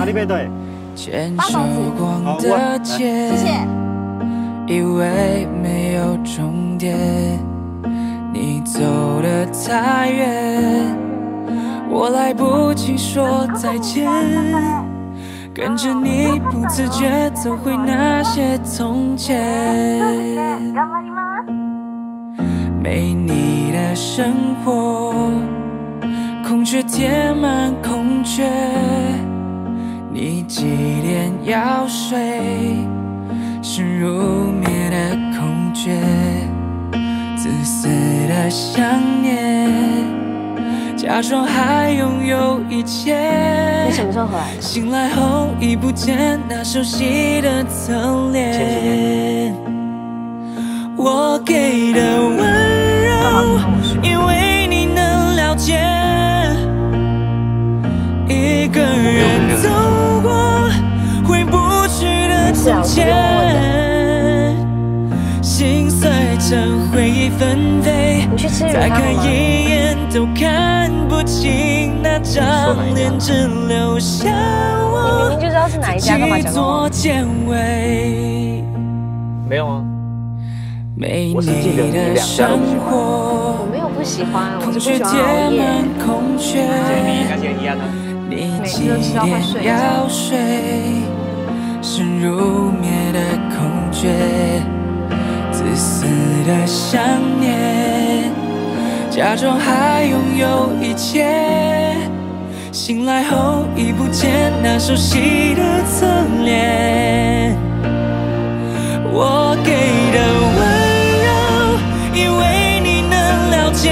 你背对。 牵手逛的街， 谢谢。 以为没有终点，你走得太远，我来不及说再见。跟着你不自觉走回那些从前，没你的生活，空缺填满空缺。你几点要睡？是入眠的空缺，自私的想念，假装还拥有一切。 你什么时候回来的？ 醒来后已不见那熟悉的侧脸。我给的温柔，因为你能了解。一个人走过回不去的从前，心碎成回忆纷飞，再看一眼都看不清那张脸，只留下我自己做结尾。 没有啊， 没你的生活， 我没有不喜欢，我就不喜空欢熬夜。 你应该是一样的。 你几点要睡？是入眠的空缺，自私的想念，假装还拥有一切。醒来后已不见那熟悉的侧脸。我给的温柔，因为你能了解。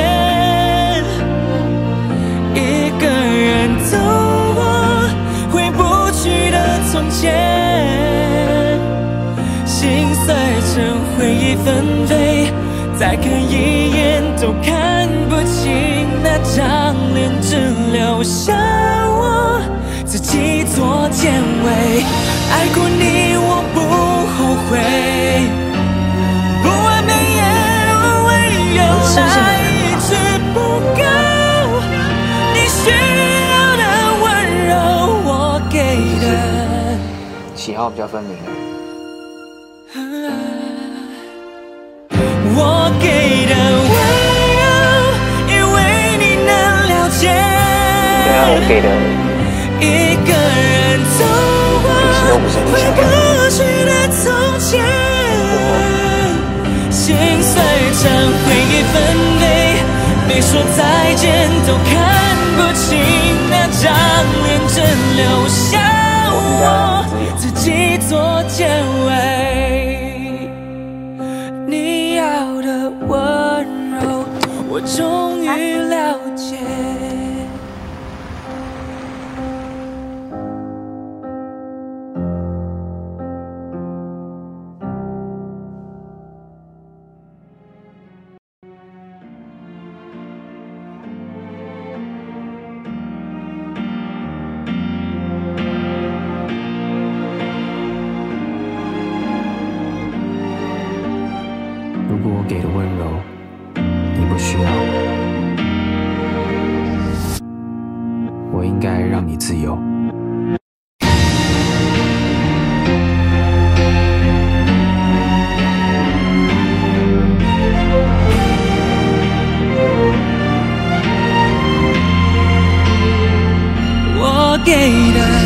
一个人走过回不去的从前，心碎成回忆纷飞，再看一眼都看不清那张脸，只留下我自己做结尾。爱过你我不后悔，不完美也无谓，原来一直不够。你需要的温柔，我给的。 喜好比较分明的。 我给的温柔，因为你能了解。 对啊，我给的。 一个人走过回不去的从前，心碎成回忆纷飞，没说再见都看不清那张脸，只留下我自己做结尾。你要的温柔，我终于了解。 如果我给的温柔你不需要，我应该让你自由。 我给的